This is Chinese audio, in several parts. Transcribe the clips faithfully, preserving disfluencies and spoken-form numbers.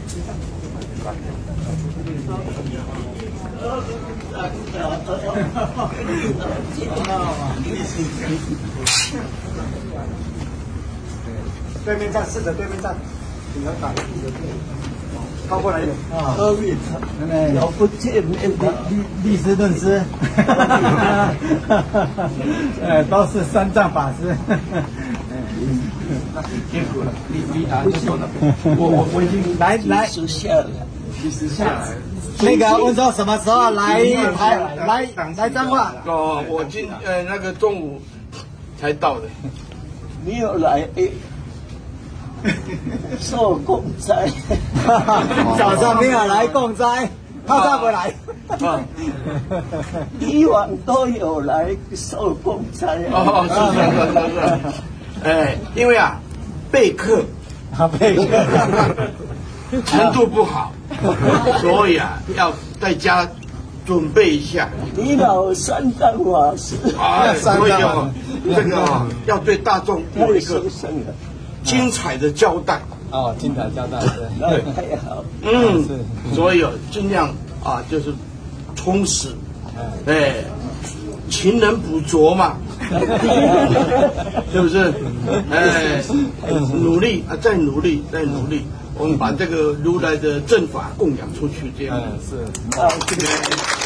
对面站，试着对面站，你能打靠过来一点啊！阿伟，遥不见面的历历史论师，呃，都是三藏法师。辛苦了，你你啊，就坐那边。我我我已经来来下来，其实下来。那个问说什么时候来台来来彰化？ 哦，我今呃那个中午才到的。 没有来诶。受供灾， 早上没有来供灾，他再不来。 啊，以往都有来受供灾。 哦，是是是是是。哎，因为啊，备课， 啊备课程度不好，所以啊要在家准备一下。 你老三藏法师， 啊，所以哦，这个哦要对大众有一个精彩的交代哦，精彩交代， 对，太好， 嗯，所以哦，尽量啊，就是充实，哎，勤能补拙嘛，是不是？哎，努力啊，再努力，再努力，我们把这个如来的正法供养出去，这样是啊，这个。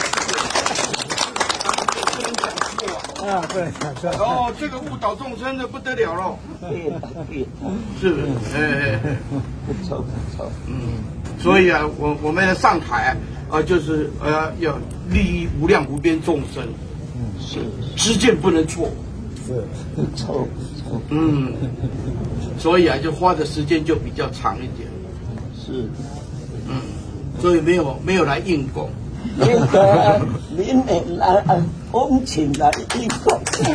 啊，对， 哦，这个误导众生的不得了喽，是不是？哎哎哎， 不错不错， 嗯，所以啊，我我们上台啊，就是呃要利益无量无边众生， 嗯，是， 知见不能错， 是， 不错不错， 嗯，所以啊，就花的时间就比较长一点， 是， 嗯，所以没有没有来应供。 那个您也来，我们请来应供。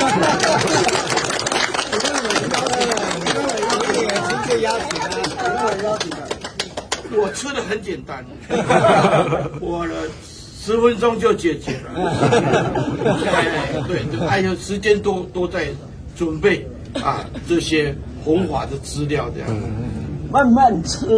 我吃的很简单，我十分钟就解决了。哎，对，就还有时间多多在准备啊这些弘法的资料这样。 慢慢吃。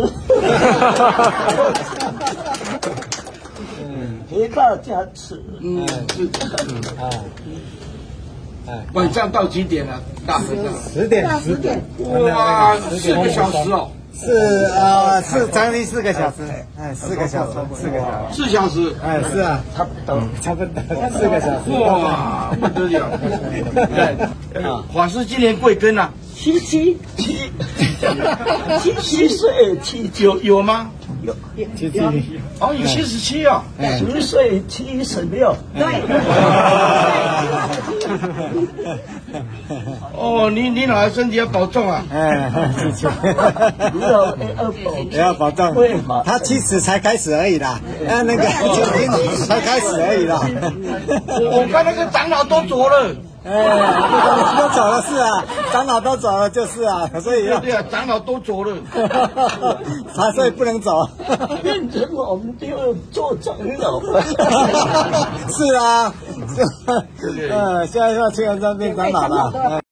陪大家吃， 嗯，是， 啊， 哎，晚上到几点了？大和尚？ 十点，十点， 哇，四个小时哦。 是呃，是将近四个小时，哎，四个小时，四个小时， 四小时， 哎，是啊，差不多，差不多，四个小时。 哇，不得了！对，法师今年贵庚啊？ 七七七，七七岁，七有有吗？ 有七七， 哦，有七十七啊， 十岁七十六，对。 哦，你你老身体要保重啊！ 哎，七七， 要要保也要保重。他七十才开始而已啦，啊，那个今才开始而已啦。 我我看那个长老都走了。 哎，都走了是啊，长老都走了就是啊，所以要对啊，长老都走了， 他所以不能走， 变成我们就要做长老了。 是啊，呃，现在要去人家变长老了。